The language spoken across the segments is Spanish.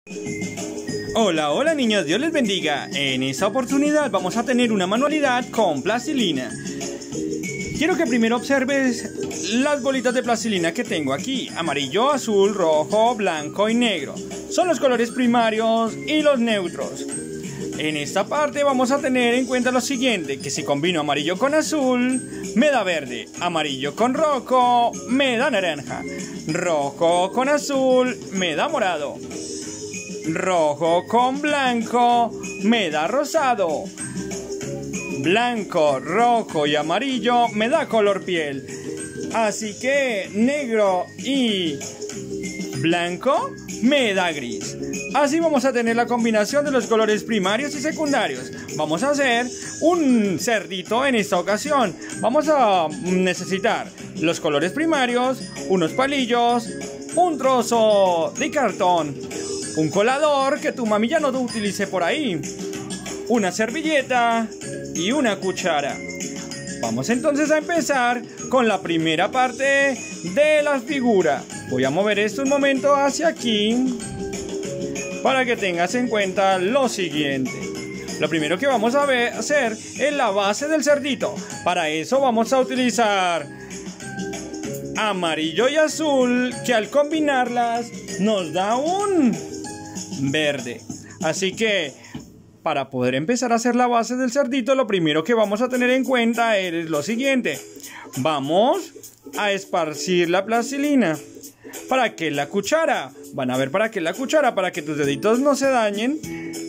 Hola, hola niños, Dios les bendiga. En esta oportunidad vamos a tener una manualidad con plastilina. Quiero que primero observes las bolitas de plastilina que tengo aquí. Amarillo, azul, rojo, blanco y negro. Son los colores primarios y los neutros. En esta parte vamos a tener en cuenta lo siguiente, que si combino amarillo con azul, me da verde. Amarillo con rojo, me da naranja. Rojo con azul, me da morado. Rojo con blanco, me da rosado. Blanco, rojo y amarillo, me da color piel. Así que negro y blanco, me da gris. Así vamos a tener la combinación de los colores primarios y secundarios. Vamos a hacer un cerdito en esta ocasión. Vamos a necesitar los colores primarios, unos palillos, un trozo de cartón, un colador que tu mami ya no utilice por ahí, una servilleta y una cuchara. Vamos entonces a empezar con la primera parte de la figura. Voy a mover esto un momento hacia aquí para que tengas en cuenta lo siguiente. Lo primero que vamos a hacer es la base del cerdito. Para eso vamos a utilizar amarillo y azul, que al combinarlas nos da un verde. Así que para poder empezar a hacer la base del cerdito, lo primero que vamos a tener en cuenta es lo siguiente. Vamos a esparcir la plastilina. ¿Para qué la cuchara? Van a ver para qué la cuchara, para que tus deditos no se dañen.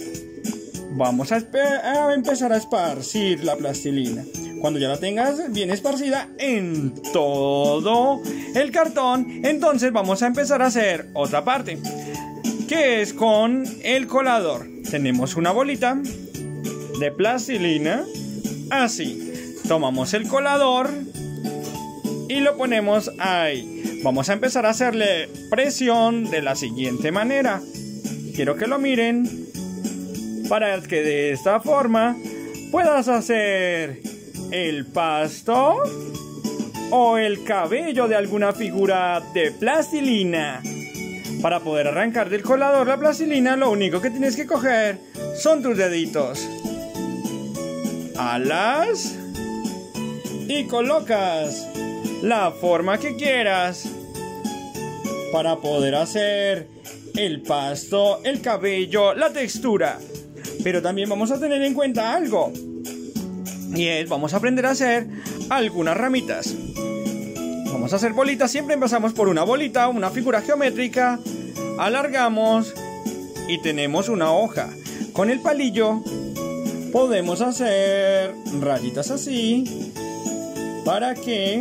Vamos a empezar a esparcir la plastilina. Cuando ya la tengas bien esparcida en todo el cartón, entonces vamos a empezar a hacer otra parte, que es con el colador. Tenemos una bolita de plastilina, así. Tomamos el colador y lo ponemos ahí. Vamos a empezar a hacerle presión de la siguiente manera. Quiero que lo miren, para que de esta forma puedas hacer el pasto o el cabello de alguna figura de plastilina. Para poder arrancar del colador la plastilina, lo único que tienes que coger son tus deditos. Alas y colocas la forma que quieras para poder hacer el pasto, el cabello, la textura. Pero también vamos a tener en cuenta algo, y es, vamos a aprender a hacer algunas ramitas. Vamos a hacer bolitas. Siempre empezamos por una bolita, una figura geométrica, alargamos y tenemos una hoja. Con el palillo podemos hacer rayitas así para que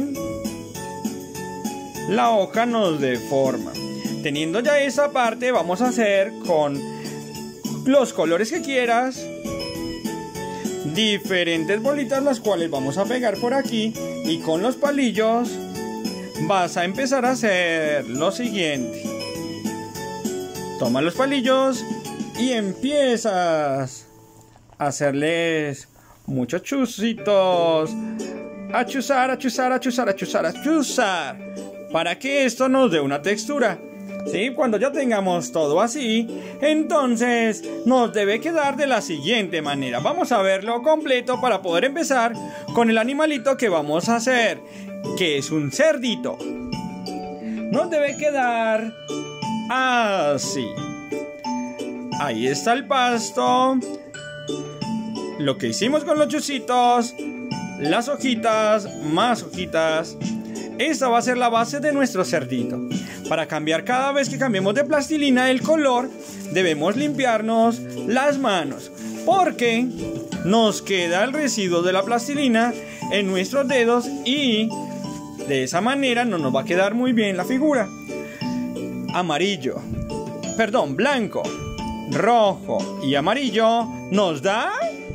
la hoja nos dé forma. Teniendo ya esa parte, vamos a hacer con los colores que quieras diferentes bolitas, las cuales vamos a pegar por aquí, y con los palillos vas a empezar a hacer lo siguiente. Toma los palillos y empiezas a hacerles muchos chuzitos, a chuzar, a chuzar, a chuzar, a chuzar, a chuzar, para que esto nos dé una textura. ¿Sí? Cuando ya tengamos todo así, entonces nos debe quedar de la siguiente manera. Vamos a verlo completo para poder empezar con el animalito que vamos a hacer, que es un cerdito. Nos debe quedar así. Ahí está el pasto, lo que hicimos con los chuzitos, las hojitas, más hojitas. Esta va a ser la base de nuestro cerdito. Para cambiar, cada vez que cambiemos de plastilina el color, debemos limpiarnos las manos, porque nos queda el residuo de la plastilina en nuestros dedos y de esa manera no nos va a quedar muy bien la figura. Blanco, rojo y amarillo nos da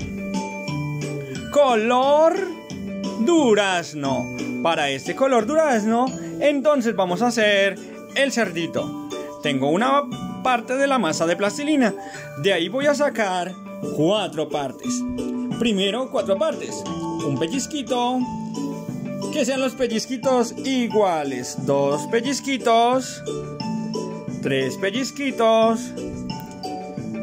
color durazno. Para este color durazno, entonces vamos a hacer el cerdito. Tengo una parte de la masa de plastilina. De ahí voy a sacar 4 partes. Primero 4 partes. Un pellizquito, que sean los pellizquitos iguales. 2 pellizquitos, 3 pellizquitos,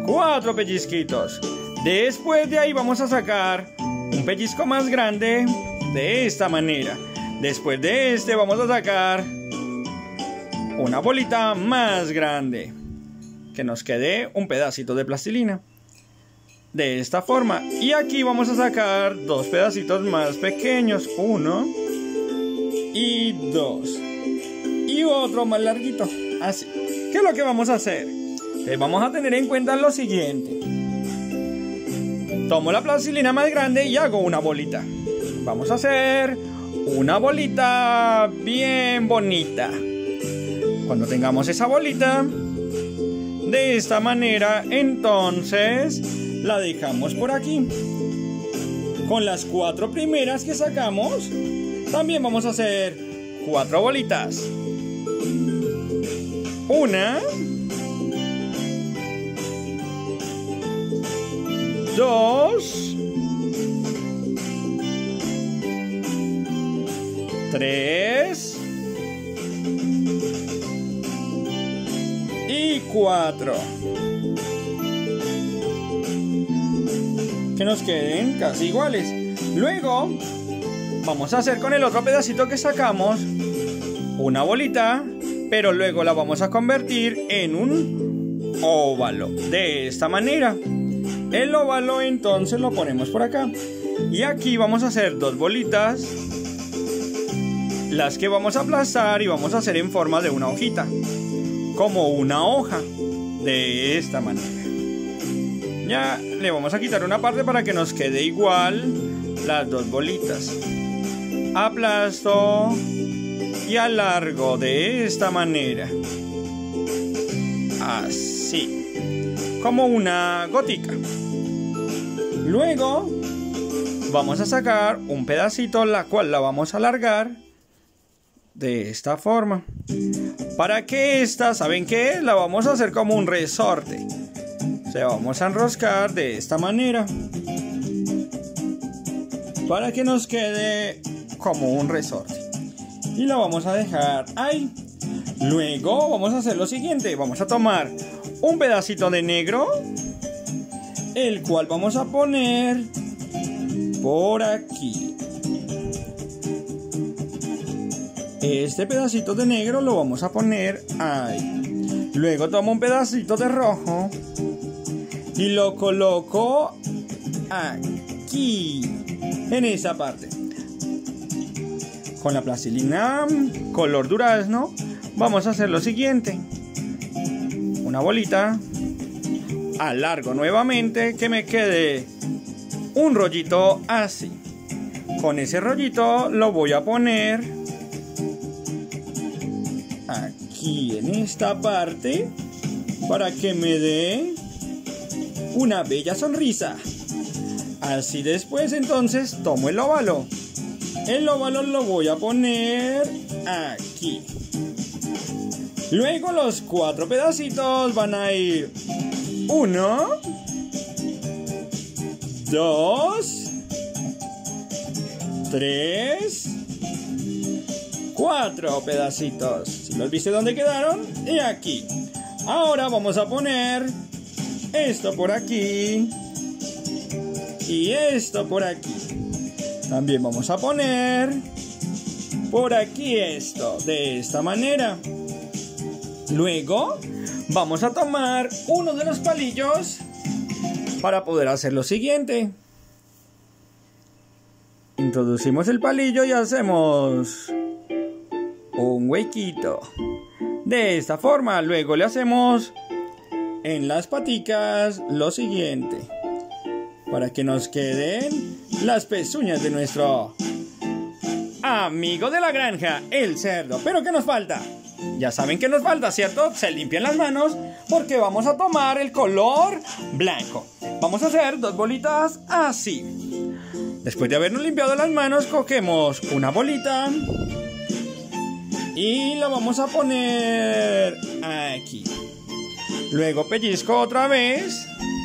4 pellizquitos. Después de ahí vamos a sacar un pellizco más grande de esta manera. Después de este vamos a sacar una bolita más grande, que nos quede un pedacito de plastilina. De esta forma. Y aquí vamos a sacar 2 pedacitos más pequeños. 1 y 2. Y otro más larguito. Así. ¿Qué es lo que vamos a hacer? Vamos a tener en cuenta lo siguiente. Tomo la plastilina más grande y hago una bolita. Vamos a hacer una bolita bien bonita. Cuando tengamos esa bolita, de esta manera, entonces la dejamos por aquí. Con las 4 primeras que sacamos, también vamos a hacer 4 bolitas. 1, 2, 3 y 4. Que nos queden casi iguales. Luego vamos a hacer con el otro pedacito que sacamos una bolita, pero luego la vamos a convertir en un óvalo de esta manera. El óvalo entonces lo ponemos por acá. Y aquí vamos a hacer 2 bolitas, las que vamos a aplastar y vamos a hacer en forma de una hojita, como una hoja, de esta manera. Ya le vamos a quitar una parte para que nos quede igual las 2 bolitas. Aplasto y alargo de esta manera. Así, como una gotica. Luego vamos a sacar un pedacito, la cual la vamos a alargar de esta forma. Para que esta, ¿saben qué? La vamos a hacer como un resorte. O sea, vamos a enroscar de esta manera para que nos quede como un resorte. Y la vamos a dejar ahí. Luego vamos a hacer lo siguiente. Vamos a tomar un pedacito de negro, el cual vamos a poner por aquí. Este pedacito de negro lo vamos a poner ahí. Luego tomo un pedacito de rojo y lo coloco aquí, en esa parte. Con la plastilina color durazno vamos a hacer lo siguiente. Una bolita, alargo nuevamente, que me quede un rollito así. Con ese rollito lo voy a poner aquí en esta parte para que me dé una bella sonrisa. Así después entonces tomo el óvalo. El óvalo lo voy a poner aquí. Luego los 4 pedacitos van a ir 1, 2, 3, 4 pedacitos. Si los viste dónde quedaron, y aquí. Ahora vamos a poner esto por aquí y esto por aquí. También vamos a poner por aquí esto, de esta manera. Luego vamos a tomar uno de los palillos para poder hacer lo siguiente. Introducimos el palillo y hacemos un huequito de esta forma. Luego le hacemos en las paticas lo siguiente, para que nos queden las pezuñas de nuestro amigo de la granja, el cerdo. ¿Pero qué nos falta? Ya saben que nos falta, ¿cierto? Se limpian las manos porque vamos a tomar el color blanco. Vamos a hacer 2 bolitas así. Después de habernos limpiado las manos, cogemos una bolita y la vamos a poner aquí. Luego pellizco otra vez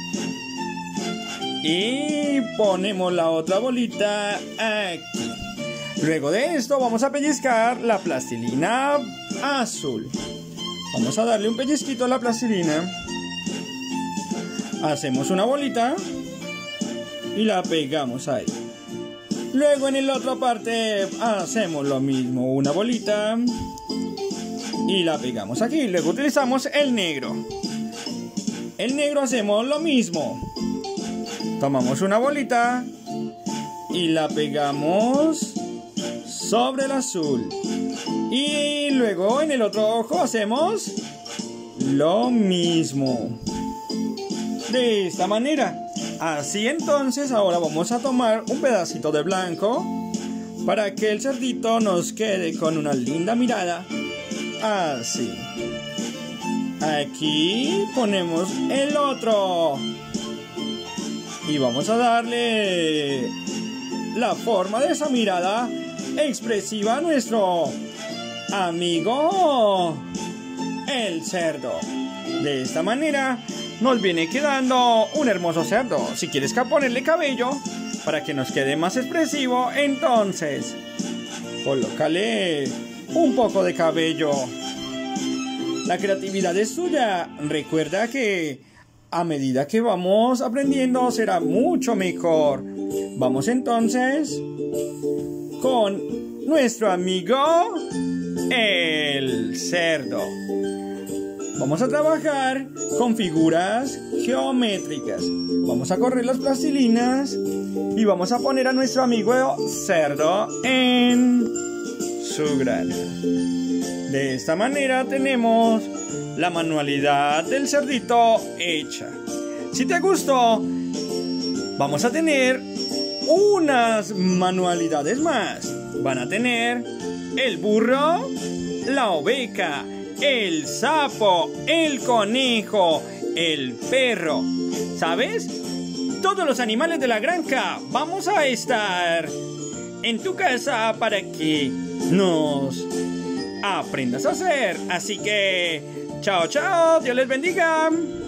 y ponemos la otra bolita aquí. Luego de esto vamos a pellizcar la plastilina azul. Vamos a darle un pellizquito a la plastilina. Hacemos una bolita y la pegamos ahí. Luego en la otra parte hacemos lo mismo, una bolita y la pegamos aquí. Luego utilizamos el negro. El negro hacemos lo mismo. Tomamos una bolita y la pegamos sobre el azul. Y luego en el otro ojo hacemos lo mismo. De esta manera. Así entonces ahora vamos a tomar un pedacito de blanco para que el cerdito nos quede con una linda mirada. Así. Aquí ponemos el otro. Y vamos a darle la forma de esa mirada expresiva a nuestro amigo el cerdo. De esta manera nos viene quedando un hermoso cerdo. Si quieres ponerle cabello para que nos quede más expresivo, entonces colócale un poco de cabello. La creatividad es tuya. Recuerda que a medida que vamos aprendiendo será mucho mejor. Vamos entonces con nuestro amigo el cerdo. Vamos a trabajar con figuras geométricas. Vamos a correr las plastilinas y vamos a poner a nuestro amigo cerdo en su granja. De esta manera tenemos la manualidad del cerdito hecha. Si te gustó, vamos a tener unas manualidades más. Van a tener el burro, la oveja, el sapo, el conejo, el perro. ¿Sabes? Todos los animales de la granja vamos a estar en tu casa para que nos aprendas a hacer. Así que, chao, chao, Dios les bendiga.